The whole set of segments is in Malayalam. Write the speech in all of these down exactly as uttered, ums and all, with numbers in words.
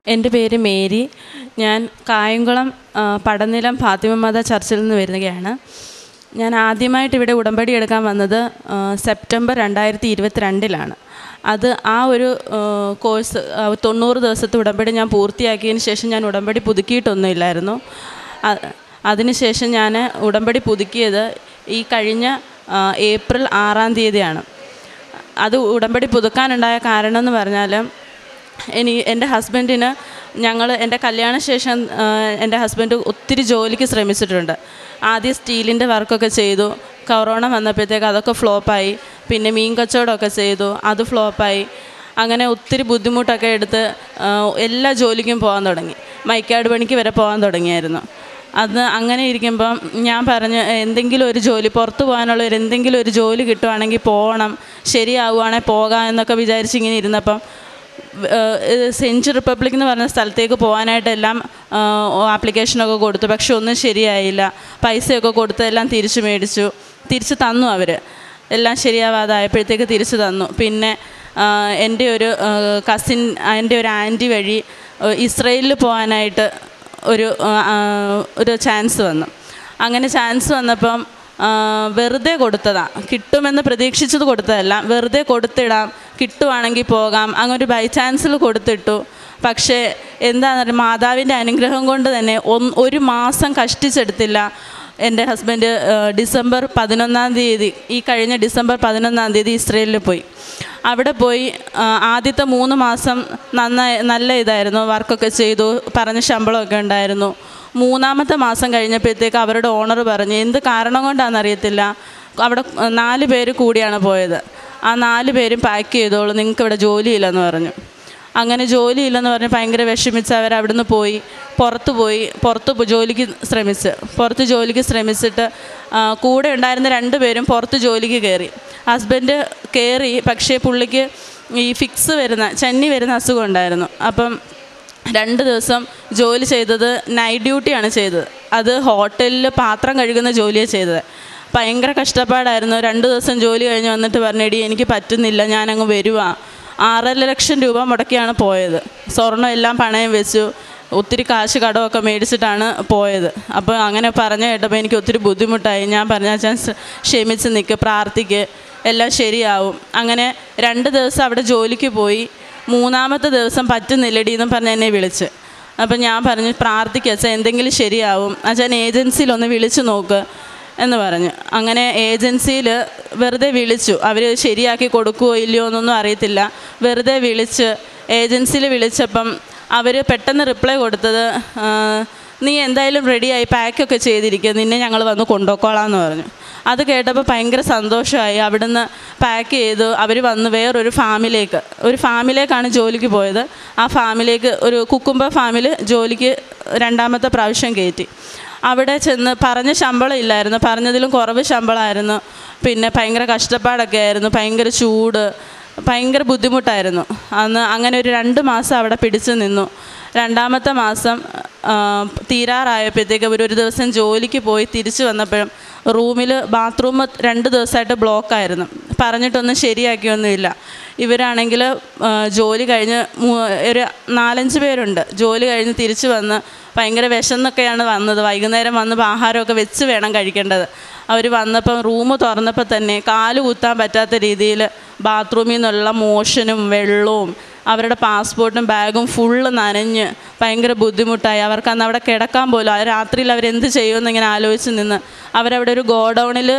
എൻ്റെ പേര് മേരി. ഞാൻ കായംകുളം പടനിലം ഫാത്തിമ മാത ചർച്ചിൽ നിന്ന് വരുന്നതാണ്. ഞാൻ ആദ്യമായിട്ട് ഇവിടെ ഉടമ്പടി എടുക്കാൻ വന്നത് സെപ്റ്റംബർ രണ്ടായിരത്തി ഇരുപത്തി രണ്ടിലാണ്. അത് ആ ഒരു കോഴ്സ് തൊണ്ണൂറ് ദിവസത്തെ ഉടമ്പടി ഞാൻ പൂർത്തിയാക്കിയതിന് ശേഷം ഞാൻ ഉടമ്പടി പുതുക്കിയിട്ടൊന്നുമില്ലായിരുന്നു. അതിനുശേഷം ഞാൻ ഉടമ്പടി പുതുക്കിയത് ഈ കഴിഞ്ഞ ഏപ്രിൽ ആറാം തീയതിയാണ്. അത് ഉടമ്പടി പുതുക്കാനുണ്ടായ കാരണം എന്ന് പറഞ്ഞാൽ, ഇനി എൻ്റെ ഹസ്ബൻഡിന് ഞങ്ങൾ എൻ്റെ കല്യാണശേഷം എൻ്റെ ഹസ്ബൻഡ് ഒത്തിരി ജോലിക്ക് ശ്രമിച്ചിട്ടുണ്ട്. ആദ്യം സ്റ്റീലിൻ്റെ വർക്കൊക്കെ ചെയ്തു. കൊറോണ വന്നപ്പോഴത്തേക്ക് അതൊക്കെ ഫ്ലോപ്പായി. പിന്നെ മീൻ കച്ചവടമൊക്കെ ചെയ്തു, അത് ഫ്ലോപ്പായി. അങ്ങനെ ഒത്തിരി ബുദ്ധിമുട്ടൊക്കെ എടുത്ത് എല്ലാ ജോലിക്കും പോകാൻ തുടങ്ങി. മൈക്കാട് പണിക്ക് വരെ പോകാൻ തുടങ്ങിയായിരുന്നു. അത് അങ്ങനെ ഇരിക്കുമ്പം ഞാൻ പറഞ്ഞു, എന്തെങ്കിലും ഒരു ജോലി, പുറത്ത് പോകാനുള്ള ഒരു എന്തെങ്കിലും ഒരു ജോലി കിട്ടുവാണെങ്കിൽ പോകണം, ശരിയാവുകയാണെങ്കിൽ പോകാം എന്നൊക്കെ വിചാരിച്ച് ഇങ്ങനെ ഇരുന്നപ്പം സെഞ്ചുറി റിപ്പബ്ലിക് എന്ന് പറഞ്ഞ സ്ഥലത്തേക്ക് പോകാനായിട്ടെല്ലാം ആപ്ലിക്കേഷനൊക്കെ കൊടുത്തു. പക്ഷെ ഒന്നും ശരിയായില്ല. പൈസയൊക്കെ കൊടുത്ത് എല്ലാം തിരിച്ചു മേടിച്ചു. തിരിച്ച് തന്നു അവർ. എല്ലാം ശരിയാവാതായപ്പോഴത്തേക്ക് തിരിച്ചു തന്നു. പിന്നെ എൻ്റെ ഒരു കസിൻ, എൻ്റെ ഒരു ആൻറ്റി വഴി ഇസ്രയേലിൽ പോകാനായിട്ട് ഒരു ഒരു ചാൻസ് വന്നു. അങ്ങനെ ചാൻസ് വന്നപ്പം വെറുതെ കൊടുത്തതാണ്. കിട്ടുമെന്ന് പ്രതീക്ഷിച്ചത് കൊടുത്തതല്ല, വെറുതെ കൊടുത്തിടാം, കിട്ടുവാണെങ്കിൽ പോകാം, അങ്ങനെ ഒരു ബൈ ചാൻസിൽ കൊടുത്തിട്ടു. പക്ഷേ എന്താണെന്ന് പറയുക, മാതാവിൻ്റെ അനുഗ്രഹം കൊണ്ട് തന്നെ ഒരു മാസം കഷ്ടിച്ചെടുത്തില്ല. എൻ്റെ ഹസ്ബൻഡ് ഡിസംബർ പതിനൊന്നാം തീയതി ഈ കഴിഞ്ഞ ഡിസംബർ പതിനൊന്നാം തീയതി ഇസ്രയേലിൽ പോയി. അവിടെ പോയി ആദ്യത്തെ മൂന്ന് മാസം നന്നായി നല്ല ഇതായിരുന്നു, വർക്കൊക്കെ ചെയ്തു, പറഞ്ഞ ശമ്പളമൊക്കെ ഉണ്ടായിരുന്നു. മൂന്നാമത്തെ മാസം കഴിഞ്ഞപ്പോഴത്തേക്ക് അവരുടെ ഓണർ പറഞ്ഞു, എന്ത് കാരണം കൊണ്ടാണെന്നറിയത്തില്ല, അവിടെ നാല് പേര് കൂടിയാണ് പോയത്, ആ നാല് പേരും പാക്ക് ചെയ്തോളൂ, നിങ്ങൾക്ക് ഇവിടെ ജോലിയില്ലെന്ന് പറഞ്ഞു. അങ്ങനെ ജോലിയില്ലെന്ന് പറഞ്ഞ് ഭയങ്കര വിഷമിച്ച് അവർ അവിടെ നിന്ന് പോയി പുറത്ത് പോയി പുറത്ത് ജോലിക്ക് ശ്രമിച്ച് പുറത്ത് ജോലിക്ക് ശ്രമിച്ചിട്ട് കൂടെ ഉണ്ടായിരുന്ന രണ്ട് പേരും പുറത്ത് ജോലിക്ക് കയറി. ഹസ്ബൻഡ് കയറി, പക്ഷേ പുള്ളിക്ക് ഈ ഫിക്സ് വരുന്ന ചന്നി വരുന്ന അസുഖം ഉണ്ടായിരുന്നു. അപ്പം രണ്ട് ദിവസം ജോലി ചെയ്തത് നൈറ്റ് ഡ്യൂട്ടിയാണ് ചെയ്തത്. അത് ഹോട്ടലിൽ പാത്രം കഴുകുന്ന ജോലിയാണ് ചെയ്തത്. ഭയങ്കര കഷ്ടപ്പാടായിരുന്നു. രണ്ട് ദിവസം ജോലി കഴിഞ്ഞ് വന്നിട്ട് പറഞ്ഞെടി എനിക്ക് പറ്റുന്നില്ല, ഞാനങ്ങ് വരുവാ. ആറര ലക്ഷം രൂപ മുടക്കിയാണ് പോയത്. സ്വർണ്ണം എല്ലാം പണയം വെച്ചു, ഒത്തിരി കാശ് കടമൊക്കെ മേടിച്ചിട്ടാണ് പോയത്. അപ്പോൾ അങ്ങനെ പറഞ്ഞു കേട്ടപ്പോൾ എനിക്ക് ഒത്തിരി ബുദ്ധിമുട്ടായി. ഞാൻ പറഞ്ഞ ഞാൻ ക്ഷമിച്ച് നിൽക്ക്, പ്രാർത്ഥിക്ക്, എല്ലാം ശരിയാവും. അങ്ങനെ രണ്ട് ദിവസം അവിടെ ജോലിക്ക് പോയി. മൂന്നാമത്തെ ദിവസം പറ്റുന്നില്ലടി എന്നും പറഞ്ഞ് എന്നെ വിളിച്ച്. അപ്പം ഞാൻ പറഞ്ഞു, പ്രാർത്ഥിക്കുക അച്ഛാ, എന്തെങ്കിലും ശരിയാവും, അച്ഛൻ ഏജൻസിയിലൊന്ന് വിളിച്ച് നോക്ക് എന്ന് പറഞ്ഞു. അങ്ങനെ ഏജൻസിയിൽ വെറുതെ വിളിച്ചു. അവർ ശരിയാക്കി കൊടുക്കുമോ ഇല്ലയോ എന്നൊന്നും അറിയത്തില്ല. വെറുതെ വിളിച്ച് ഏജൻസിയിൽ വിളിച്ചപ്പം അവർ പെട്ടെന്ന് റിപ്ലൈ കൊടുത്തത്, നീ എന്തായാലും റെഡിയായി, പാക്കൊക്കെ ചെയ്തിരിക്കുക, നിന്നെ ഞങ്ങൾ വന്ന് കൊണ്ടുപോയിക്കോളാം എന്ന് പറഞ്ഞു. അത് കേട്ടപ്പോൾ ഭയങ്കര സന്തോഷമായി. അവിടുന്ന് പാക്ക് ചെയ്തു അവർ വന്ന് വേറൊരു ഫാമിലേക്ക് ഒരു ഫാമിലേക്കാണ് ജോലിക്ക് പോയത്. ആ ഫാമിലേക്ക്, ഒരു കുക്കുംബർ ഫാമിൽ ജോലിക്ക് രണ്ടാമത്തെ പ്രാവശ്യം കയറ്റി. അവിടെ ചെന്ന് പറഞ്ഞ ശമ്പളം ഇല്ലായിരുന്നു, പറഞ്ഞതിലും കുറവ് ശമ്പളമായിരുന്നു. പിന്നെ ഭയങ്കര കഷ്ടപ്പാടൊക്കെ ആയിരുന്നു, ഭയങ്കര ചൂട്, ഭയങ്കര ബുദ്ധിമുട്ടായിരുന്നു അന്ന്. അങ്ങനെ ഒരു രണ്ട് മാസം അവിടെ പിടിച്ചു നിന്നു. രണ്ടാമത്തെ മാസം തീരാറായപ്പോഴത്തേക്ക് അവർ ഒരു ദിവസം ജോലിക്ക് പോയി തിരിച്ചു വന്നപ്പോഴും റൂമിൽ ബാത്റൂം രണ്ട് ദിവസമായിട്ട് ബ്ലോക്കായിരുന്നു. പറഞ്ഞിട്ടൊന്നും ശരിയാക്കിയൊന്നുമില്ല. ഇവരാണെങ്കിൽ ജോലി കഴിഞ്ഞ് ഒരു നാലഞ്ച് പേരുണ്ട്. ജോലി കഴിഞ്ഞ് തിരിച്ച് വന്ന് ഭയങ്കര വിശന്നൊക്കെയാണ് വന്നത്. വൈകുന്നേരം വന്ന് ആഹാരമൊക്കെ വെച്ച് വേണം കഴിക്കേണ്ടത്. അവർ വന്നപ്പം റൂം തുറന്നപ്പോൾ തന്നെ കാല് കുത്താൻ പറ്റാത്ത രീതിയിൽ ബാത്റൂമിൽ നിന്നുള്ള മോഷനും വെള്ളവും അവരുടെ പാസ്പോർട്ടും ബാഗും ഫുള്ള് നനഞ്ഞ് ഭയങ്കര ബുദ്ധിമുട്ടായി. അവർക്ക് അന്ന് അവിടെ കിടക്കാൻ പോലും, ആ രാത്രിയിൽ അവരെന്ത് ചെയ്യുമെന്ന് ഇങ്ങനെ ആലോചിച്ച് നിന്ന് അവരവിടെ ഒരു ഗോഡൗണിൽ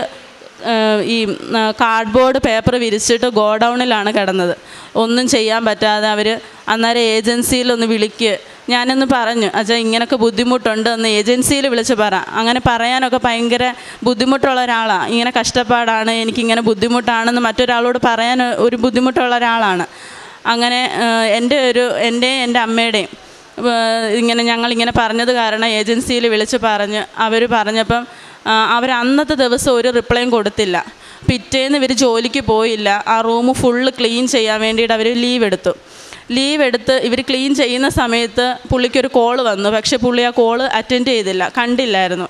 ഈ കാർഡ്ബോർഡ് പേപ്പർ വിരിച്ചിട്ട് ഗോഡൗണിലാണ് കിടന്നത്. ഒന്നും ചെയ്യാൻ പറ്റാതെ അവർ അന്നേരം ഏജൻസിയിലൊന്ന് വിളിക്കുക. ഞാനൊന്ന് പറഞ്ഞു, അച്ഛാ ഇങ്ങനെയൊക്കെ ബുദ്ധിമുട്ടുണ്ട് എന്ന് ഏജൻസിയിൽ വിളിച്ച് പറ. അങ്ങനെ പറയാനൊക്കെ ഭയങ്കര ബുദ്ധിമുട്ടുള്ള ഒരാളാണ്. ഇങ്ങനെ കഷ്ടപ്പാടാണ്, എനിക്കിങ്ങനെ ബുദ്ധിമുട്ടാണെന്ന് മറ്റൊരാളോട് പറയാൻ ഒരു ബുദ്ധിമുട്ടുള്ള ഒരാളാണ്. അങ്ങനെ എൻ്റെ ഒരു എൻ്റെ എൻ്റെ അമ്മയുടെയും ഇങ്ങനെ ഞങ്ങളിങ്ങനെ പറഞ്ഞത് കാരണം ഏജൻസിയിൽ വിളിച്ച് പറഞ്ഞ് അവർ പറഞ്ഞപ്പം അവർ അന്നത്തെ ദിവസം ഒരു റിപ്ലൈയും കൊടുത്തില്ല. പിറ്റേന്ന് ഇവർ ജോലിക്ക് പോയില്ല. ആ റൂം ഫുള്ള് ക്ലീൻ ചെയ്യാൻ വേണ്ടിയിട്ട് അവർ ലീവ് എടുത്തു. ലീവ് എടുത്ത് ഇവർ ക്ലീൻ ചെയ്യുന്ന സമയത്ത് പുള്ളിക്കൊരു കോള് വന്നു. പക്ഷേ പുള്ളി ആ കോള് അറ്റൻഡ് ചെയ്തില്ല, കണ്ടില്ലായിരുന്നു.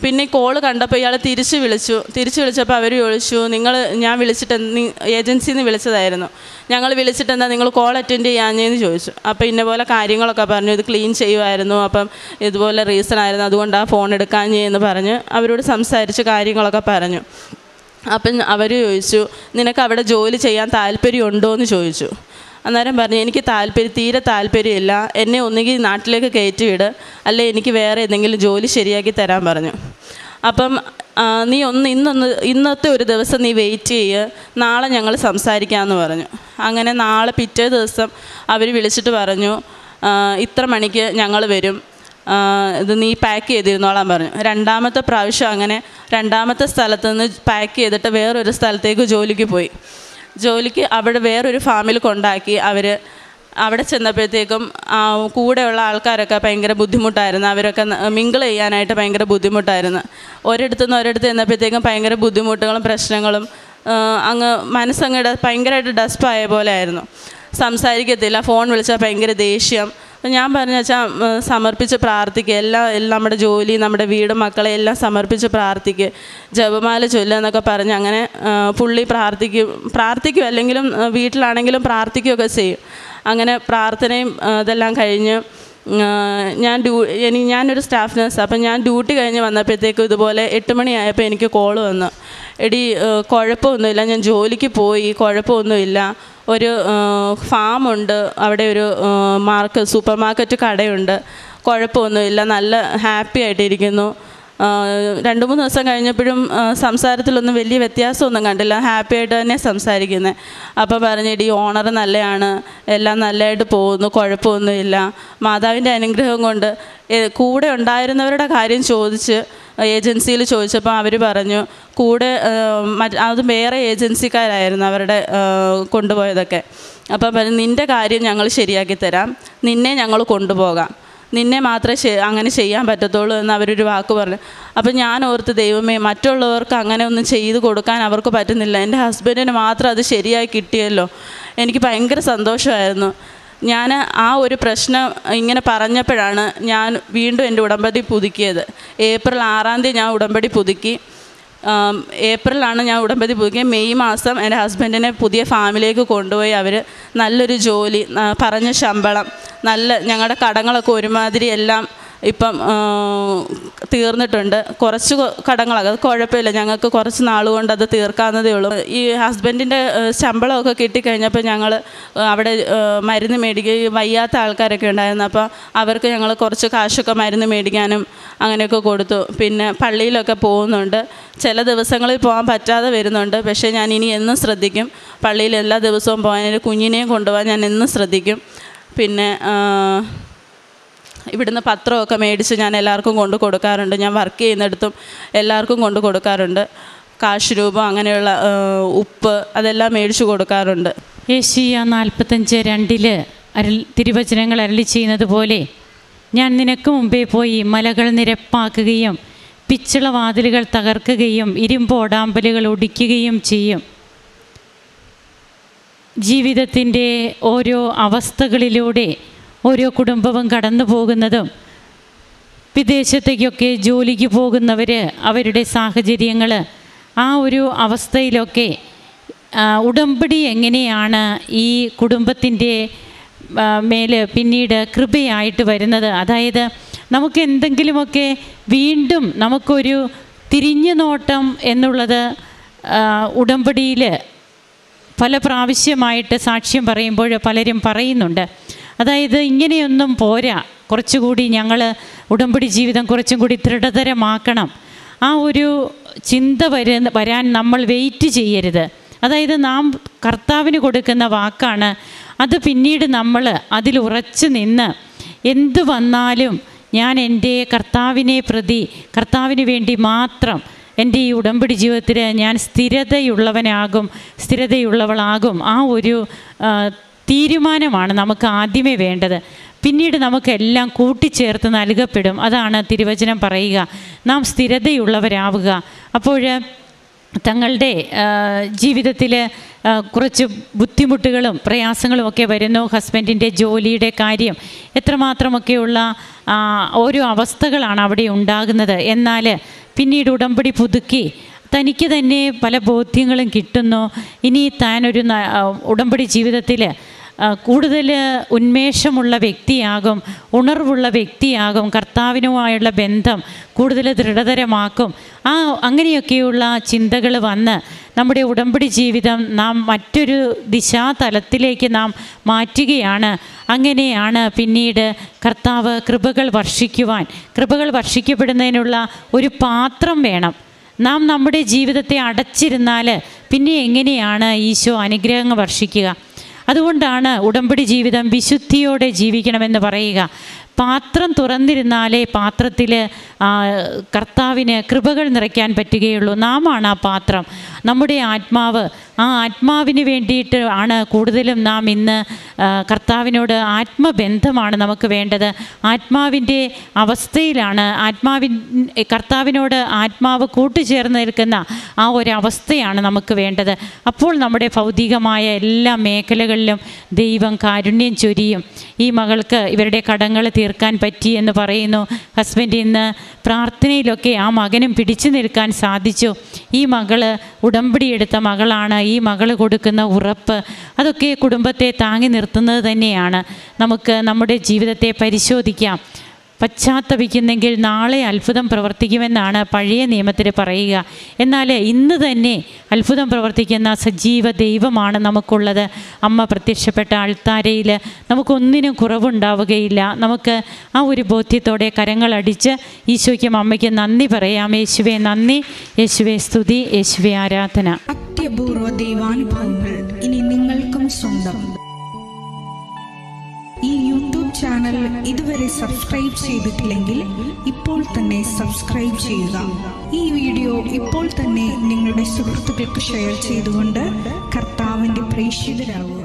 പിന്നെ ഈ കോള് കണ്ടപ്പോൾ ഇയാൾ തിരിച്ച് വിളിച്ചു. തിരിച്ച് വിളിച്ചപ്പോൾ അവർ ചോദിച്ചു, നിങ്ങൾ ഞാൻ വിളിച്ചിട്ട് ഏജൻസിയിൽ നിന്ന് വിളിച്ചതായിരുന്നു, ഞങ്ങൾ വിളിച്ചിട്ട് എന്താ നിങ്ങൾ കോൾ അറ്റൻഡ് ചെയ്യാഞ്ഞെന്ന് ചോദിച്ചു. അപ്പോൾ ഇന്ന പോലെ കാര്യങ്ങളൊക്കെ പറഞ്ഞു, ഇത് ക്ലീൻ ചെയ്യുമായിരുന്നു, അപ്പം ഇതുപോലെ റീസൺ ആയിരുന്നു, അതുകൊണ്ടാണ് ഫോൺ എടുക്കാഞ്ഞെന്ന് പറഞ്ഞ് അവരോട് സംസാരിച്ച് കാര്യങ്ങളൊക്കെ പറഞ്ഞു. അപ്പം അവർ ചോദിച്ചു, നിനക്ക് അവിടെ ജോലി ചെയ്യാൻ താല്പര്യമുണ്ടോ എന്ന് ചോദിച്ചു. അന്നേരം പറഞ്ഞു, എനിക്ക് താല്പര്യം തീരെ താല്പര്യമില്ല, എന്നെ ഒന്നുകിൽ നാട്ടിലേക്ക് കയറ്റി വിട്, അല്ലെ എനിക്ക് വേറെ എന്തെങ്കിലും ജോലി ശരിയാക്കി തരാൻ പറഞ്ഞു. അപ്പം നീ ഒന്ന് ഇന്നൊന്ന് ഇന്നത്തെ ഒരു ദിവസം നീ വെയിറ്റ് ചെയ്യ്, നാളെ ഞങ്ങൾ സംസാരിക്കാമെന്ന് പറഞ്ഞു. അങ്ങനെ നാളെ പിറ്റേ ദിവസം അവർ വിളിച്ചിട്ട് പറഞ്ഞു, ഇത്ര മണിക്ക് ഞങ്ങൾ വരും, ഇത് നീ പാക്ക് ചെയ്തിരുന്നോളാൻ പറഞ്ഞു. രണ്ടാമത്തെ പ്രാവശ്യം അങ്ങനെ രണ്ടാമത്തെ സ്ഥലത്ത് നിന്ന് പാക്ക് ചെയ്തിട്ട് വേറൊരു സ്ഥലത്തേക്ക് ജോലിക്ക് പോയി. ജോലിക്ക് അവിടെ വേറൊരു ഫാമിൽ കൊണ്ടാക്കി. അവർ അവിടെ ചെന്നപ്പോഴത്തേക്കും കൂടെയുള്ള ആൾക്കാരൊക്കെ ഭയങ്കര ബുദ്ധിമുട്ടായിരുന്നു, അവരൊക്കെ മിങ്കിൾ ചെയ്യാനായിട്ട് ഭയങ്കര ബുദ്ധിമുട്ടായിരുന്നു. ഒരിടത്തു നിന്ന് ഒരിടത്ത് ചെന്നപ്പോഴത്തേക്കും ഭയങ്കര ബുദ്ധിമുട്ടുകളും പ്രശ്നങ്ങളും, അങ്ങ് മനസ്സങ്ങ് ഭയങ്കരമായിട്ട് ഡസ്പായ പോലെ ആയിരുന്നു. സംസാരിക്കത്തില്ല, ഫോൺ വിളിച്ചാൽ ഭയങ്കര ദേഷ്യം. ഞാൻ പറഞ്ഞു വെച്ചാൽ സമർപ്പിച്ച് പ്രാർത്ഥിക്കുക, എല്ലാം എല്ലാം നമ്മുടെ ജോലി, നമ്മുടെ വീടും മക്കളെ എല്ലാം സമർപ്പിച്ച് പ്രാർത്ഥിക്കുക, ജപമാല ചൊല്ലുക എന്നൊക്കെ പറഞ്ഞ് അങ്ങനെ പുള്ളി പ്രാർത്ഥിക്കും പ്രാർത്ഥിക്കും അല്ലെങ്കിലും വീട്ടിലാണെങ്കിലും പ്രാർത്ഥിക്കുകയൊക്കെ ചെയ്യും. അങ്ങനെ പ്രാർത്ഥനയും ഇതെല്ലാം കഴിഞ്ഞ് ഞാൻ ഡ്യൂ എനി ഞാനൊരു സ്റ്റാഫ് നഴ്സ്. അപ്പം ഞാൻ ഡ്യൂട്ടി കഴിഞ്ഞ് വന്നപ്പോഴത്തേക്കും ഇതുപോലെ എട്ട് മണിയായപ്പോൾ എനിക്ക് കോള് വന്നു, എടി കുഴപ്പമൊന്നുമില്ല, ഞാൻ ജോലിക്ക് പോയി, കുഴപ്പമൊന്നുമില്ല, ഒരു ഫാമുണ്ട്, അവിടെ ഒരു മാർക്ക് സൂപ്പർ മാർക്കറ്റ് കടയുണ്ട്, കുഴപ്പമൊന്നുമില്ല, നല്ല ഹാപ്പി ആയിട്ടിരിക്കുന്നു. രണ്ട് മൂന്ന് ദിവസം കഴിഞ്ഞപ്പോഴും സംസാരത്തിലൊന്നും വലിയ വ്യത്യാസമൊന്നും കണ്ടില്ല, ഹാപ്പി ആയിട്ട് തന്നെ സംസാരിക്കുന്നത്. അപ്പോൾ പറഞ്ഞിട്ട് ഈ ഓണർ നല്ലതാണ്, എല്ലാം നല്ലതായിട്ട് പോകുന്നു, കുഴപ്പമൊന്നുമില്ല, മാതാവിൻ്റെ അനുഗ്രഹം കൊണ്ട്. കൂടെ ഉണ്ടായിരുന്നവരുടെ കാര്യം ചോദിച്ച് ഏജൻസിയിൽ ചോദിച്ചപ്പോൾ അവർ പറഞ്ഞു, കൂടെ അത് വേറെ ഏജൻസിക്കാരായിരുന്നു അവരുടെ കൊണ്ടുപോയതൊക്കെ. അപ്പം പറഞ്ഞു, നിൻ്റെ കാര്യം ഞങ്ങൾ ശരിയാക്കി തരാം, നിന്നെ ഞങ്ങൾ കൊണ്ടുപോകാം, നിന്നെ മാത്രമേ അങ്ങനെ ചെയ്യാൻ പറ്റത്തുള്ളൂ എന്ന് അവരൊരു വാക്ക് പറഞ്ഞു. അപ്പം ഞാൻ ഓർത്ത്, ദൈവമേ, മറ്റുള്ളവർക്ക് അങ്ങനെ ഒന്നും ചെയ്ത് കൊടുക്കാൻ അവർക്ക് പറ്റുന്നില്ല, എൻ്റെ ഹസ്ബൻഡിന് മാത്രം അത് ശരിയായി കിട്ടിയല്ലോ. എനിക്ക് ഭയങ്കര സന്തോഷമായിരുന്നു. ഞാൻ ആ ഒരു പ്രശ്നം ഇങ്ങനെ പറഞ്ഞപ്പോഴാണ് ഞാൻ വീണ്ടും എൻ്റെ ഉടമ്പടി പുതുക്കിയത്. ഏപ്രിൽ ആറാം തീയതി ഞാൻ ഉടമ്പടി പുതുക്കി. ഏപ്രിലാണ് ഞാൻ ഉടമ്പടി പുതുക്കി. മെയ് മാസം എൻ്റെ ഹസ്ബൻഡിനെ പുതിയ ഫാമിലേക്ക് കൊണ്ടുപോയി. അവർ നല്ലൊരു ജോലി, പറഞ്ഞ ശമ്പളം, നല്ല ഞങ്ങളുടെ കടങ്ങളൊക്കെ ഒരുമാതിരി എല്ലാം ഇപ്പം തീർന്നിട്ടുണ്ട്. കുറച്ച് കടങ്ങളൊക്കെ അത് കുഴപ്പമില്ല, ഞങ്ങൾക്ക് കുറച്ച് നാളുകൊണ്ട് അത് തീർക്കാവുന്നതേ ഉള്ളൂ. ഈ ഹസ്ബൻഡിൻ്റെ ശമ്പളമൊക്കെ കിട്ടിക്കഴിഞ്ഞപ്പോൾ ഞങ്ങൾ അവിടെ മരുന്ന് മേടിക്കുകയും, വയ്യാത്ത ആൾക്കാരൊക്കെ ഉണ്ടായിരുന്നു, അപ്പോൾ അവർക്ക് ഞങ്ങൾ കുറച്ച് കാശൊക്കെ മരുന്ന് മേടിക്കാനും അങ്ങനെയൊക്കെ കൊടുത്തു. പിന്നെ പള്ളിയിലൊക്കെ പോകുന്നുണ്ട്, ചില ദിവസങ്ങളിൽ പോകാൻ പറ്റാതെ വരുന്നുണ്ട്, പക്ഷേ ഞാൻ ഇനി എന്നും ശ്രദ്ധിക്കും, പള്ളിയിൽ എല്ലാ ദിവസവും പോകാൻ, എൻ്റെ കുഞ്ഞിനെയും കൊണ്ടുപോകാൻ ഞാൻ എന്നും ശ്രദ്ധിക്കും. പിന്നെ ഇവിടുന്ന് പത്രമൊക്കെ മേടിച്ച് ഞാൻ എല്ലാവർക്കും കൊണ്ട് കൊടുക്കാറുണ്ട്. ഞാൻ വർക്ക് ചെയ്യുന്നിടത്തും എല്ലാവർക്കും കൊണ്ട് കൊടുക്കാറുണ്ട്. കാശ് രൂപം, അങ്ങനെയുള്ള ഉപ്പ്, അതെല്ലാം മേടിച്ച് കൊടുക്കാറുണ്ട്. ഏശയ്യാ നാൽപ്പത്തഞ്ച് രണ്ടില് അരൾ തിരുവചനങ്ങൾ അരളി ചെയ്യുന്നത് പോലെ, ഞാൻ നിനക്ക് മുമ്പേ പോയി മലകൾ നിരപ്പാക്കുകയും പിച്ചള വാതിലുകൾ തകർക്കുകയും ഇരുമ്പോടാമ്പലുകൾ ഒടിക്കുകയും ചെയ്യും. ജീവിതത്തിൻ്റെ ഓരോ അവസ്ഥകളിലൂടെ ഓരോ കുടുംബവും കടന്നു പോകുന്നതും, വിദേശത്തേക്കൊക്കെ ജോലിക്ക് പോകുന്നവർ അവരുടെ സാഹചര്യങ്ങൾ, ആ ഒരു അവസ്ഥയിലൊക്കെ ഉടമ്പടി എങ്ങനെയാണ് ഈ കുടുംബത്തിൻ്റെ മേൽ പിന്നീട് കൃപയായിട്ട് വരുന്നത്. അതായത് നമുക്ക് എന്തെങ്കിലുമൊക്കെ വീണ്ടും നമുക്കൊരു തിരിഞ്ഞു നോട്ടം എന്നുള്ളത് ഉടമ്പടിയിൽ പല പ്രാവശ്യമായിട്ട് സാക്ഷ്യം പറയുമ്പോൾ പലരും പറയുന്നുണ്ട്. അതായത് ഇങ്ങനെയൊന്നും പോരാ, കുറച്ചുകൂടി ഞങ്ങൾ ഉടമ്പടി ജീവിതം കുറച്ചും കൂടി ദൃഢതരമാക്കണം. ആ ഒരു ചിന്ത വര വരാൻ നമ്മൾ വെയിറ്റ് ചെയ്യരുത്. അതായത് നാം കർത്താവിന് കൊടുക്കുന്ന വാക്കാണ്, അത് പിന്നീട് നമ്മൾ അതിൽ ഉറച്ചു നിന്ന് എന്തു വന്നാലും ഞാൻ എൻ്റെ കർത്താവിനെ പ്രതി, കർത്താവിന് വേണ്ടി മാത്രം എൻ്റെ ഈ ഉടമ്പടി ജീവിതത്തിൽ ഞാൻ സ്ഥിരതയുള്ളവനാകും, സ്ഥിരതയുള്ളവളാകും. ആ ഒരു തീരുമാനമാണ് നമുക്ക് ആദ്യമേ വേണ്ടത്. പിന്നീട് നമുക്കെല്ലാം കൂട്ടിച്ചേർത്ത് നൽകപ്പെടും. അതാണ് തിരുവചനം പറയുക, നാം സ്ഥിരതയുള്ളവരാവുക. അപ്പോൾ തങ്ങളുടെ ജീവിതത്തിൽ കുറച്ച് ബുദ്ധിമുട്ടുകളും പ്രയാസങ്ങളും ഒക്കെ വരുന്നു. ഹസ്ബൻഡിൻ്റെ ജോലിയുടെ കാര്യം, എത്രമാത്രമൊക്കെയുള്ള ഓരോ അവസ്ഥകളാണ് അവിടെ ഉണ്ടാകുന്നത്. എന്നാൽ പിന്നീട് ഉടമ്പടി പുതുക്കി തനിക്ക് തന്നെ പല ബോധ്യങ്ങളും കിട്ടുന്നു. ഇനി താനൊരു ഉടമ്പടി ജീവിതത്തിൽ കൂടുതൽ ഉന്മേഷമുള്ള വ്യക്തിയാകും, ഉണർവുള്ള വ്യക്തിയാകും, കർത്താവിനുമായുള്ള ബന്ധം കൂടുതൽ ദൃഢതരമാക്കും. ആ അങ്ങനെയൊക്കെയുള്ള ചിന്തകൾ വന്ന് നമ്മുടെ ഉടമ്പടി ജീവിതം നാം മറ്റൊരു ദിശാതലത്തിലേക്ക് നാം മാറ്റുകയാണ്. അങ്ങനെയാണ് പിന്നീട് കർത്താവ് കൃപകൾ വർഷിക്കുവാൻ, കൃപകൾ വർഷിക്കപ്പെടുന്നതിനുള്ള ഒരു പാത്രം വേണം. നാം നമ്മുടെ ജീവിതത്തെ അടച്ചിരുന്നാൽ പിന്നെ എങ്ങനെയാണ് ഈശോ അനുഗ്രഹങ്ങൾ വർഷിക്കുക? അതുകൊണ്ടാണ് ഉടമ്പടി ജീവിതം വിശുദ്ധിയോടെ ജീവിക്കണമെന്ന് പറയുക. പാത്രം തുറന്നിരുന്നാലേ പാത്രത്തിൽ കർത്താവിന് കൃപകൾ നിറയ്ക്കാൻ പറ്റുകയുള്ളൂ. നാമാണ് ആ പാത്രം, നമ്മുടെ ആത്മാവ്. ആ ആത്മാവിന് വേണ്ടിയിട്ട് ആണ് കൂടുതലും നാം ഇന്ന് കർത്താവിനോട് ആത്മബന്ധമാണ് നമുക്ക് വേണ്ടത്. ആത്മാവിൻ്റെ അവസ്ഥയിലാണ് ആത്മാവിൻ കർത്താവിനോട് ആത്മാവ് കൂട്ടുചേർന്ന് നിൽക്കുന്ന ആ ഒരവസ്ഥയാണ് നമുക്ക് വേണ്ടത്. അപ്പോൾ നമ്മുടെ ഭൗതികമായ എല്ലാ മേഖലകളിലും ദൈവം കാരുണ്യം ചൊരിയും. ഈ മകൾക്ക് ഇവരുടെ കടങ്ങൾ തീർക്കാൻ പറ്റി എന്ന് പറയുന്നു. ഹസ്ബൻഡ് ഇന്ന് പ്രാർത്ഥനയിലൊക്കെ ആ മകനും പിടിച്ചു നിൽക്കാൻ സാധിച്ചു. ഈ മകള് ഉടമ്പടി എടുത്ത മകളാണ്. ഈ മകൾ കൊടുക്കുന്ന ഉറപ്പ് അതൊക്കെ കുടുംബത്തെ താങ്ങി നിർത്തുന്നത് തന്നെയാണ്. നമുക്ക് നമ്മുടെ ജീവിതത്തെ പരിശോധിക്കാം. പശ്ചാത്തപിക്കുന്നെങ്കിൽ നാളെ അത്ഭുതം പ്രവർത്തിക്കുമെന്നാണ് പഴയ നിയമത്തിൽ പറയുക. എന്നാൽ ഇന്ന് തന്നെ അത്ഭുതം പ്രവർത്തിക്കുന്ന സജീവ ദൈവമാണ് നമുക്കുള്ളത്. അമ്മ പ്രത്യക്ഷപ്പെട്ട അൾത്താരയിൽ നമുക്കൊന്നിനും കുറവുണ്ടാവുകയില്ല. നമുക്ക് ആ ഒരു ബോധ്യത്തോടെ കരങ്ങളടിച്ച് ഈശോയ്ക്കും അമ്മയ്ക്കും നന്ദി പറയാം. യേശുവേ നന്ദി, യേശുവേ സ്തുതി, യേശുവേ ആരാധന. അത്യപൂർവ ദൈവാനുഭവങ്ങൾ ഇനി നിങ്ങൾക്കും സ്വന്തം. ഈ യൂട്യൂബ് ചാനൽ ഇതുവരെ സബ്സ്ക്രൈബ് ചെയ്തിട്ടില്ലെങ്കിൽ ഇപ്പോൾ തന്നെ സബ്സ്ക്രൈബ് ചെയ്യുക. ഈ വീഡിയോ ഇപ്പോൾ തന്നെ നിങ്ങളുടെ സുഹൃത്തുക്കൾക്ക് ഷെയർ ചെയ്തുകൊണ്ട് കർത്താവിൻ്റെ പ്രേക്ഷിതരാകുക.